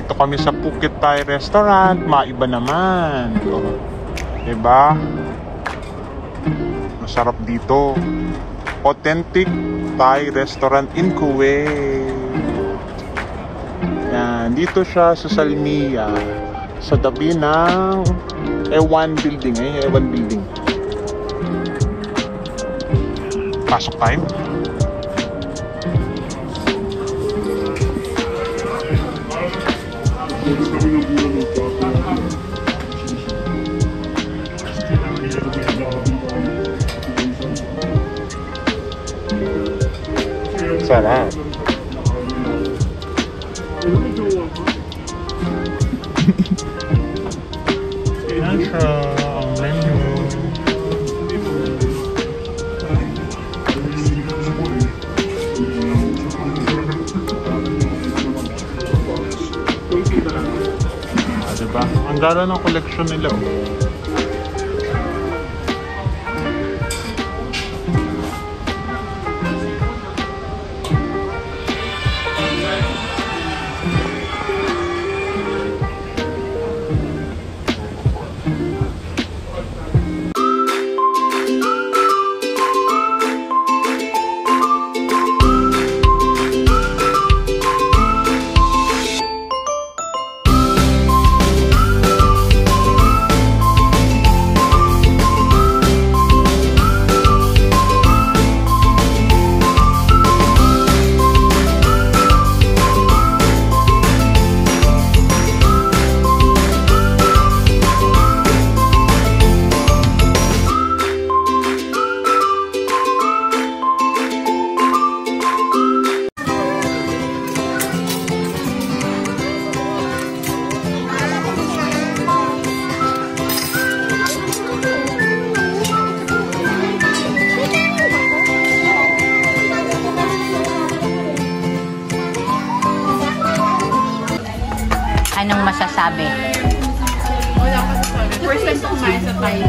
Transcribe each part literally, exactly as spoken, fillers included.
Nandito kami sa Phuket Thai Restaurant. Maiba naman. Oh, diba? Masarap dito. Authentic Thai Restaurant in Kuwait. Yan. Dito siya sa Salmiya. Sa tabi ng Ewan Building. Eh, Ewan Building. Pasok tayo. Sarap. Ayan siya ang menu. Ah, diba? Ang gala ng collection nila. Oh. Anong masasabi? Wala ka masasabi. First time ko kumain sa Thai.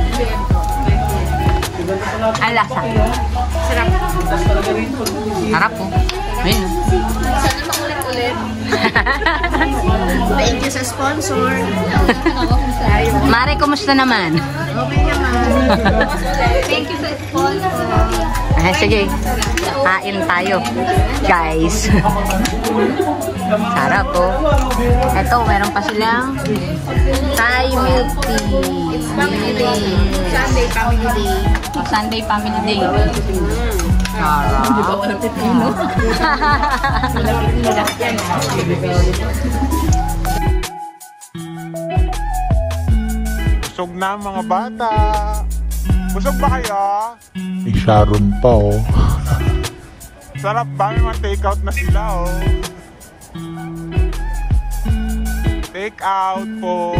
Ang lasa. Sarap. Harap po. Ayun. Sana makulit-ulit. Thank you sa sponsor. Mare, kumusta naman? Okay naman. Thank you sa sponsor. Ah, sige. Kain tayo. Guys. Sarap po. Ito, meron pa silang Thai milk tea. It's family day. Sunday family day. Oh, Sunday family day. Sarap. Di ba walang pipino? Walang pipino lahat yan. Busog na mga bata. Busog ba kayo? May Sharon pa oh. Sarap ba? May mga take out na sila oh. Take out po.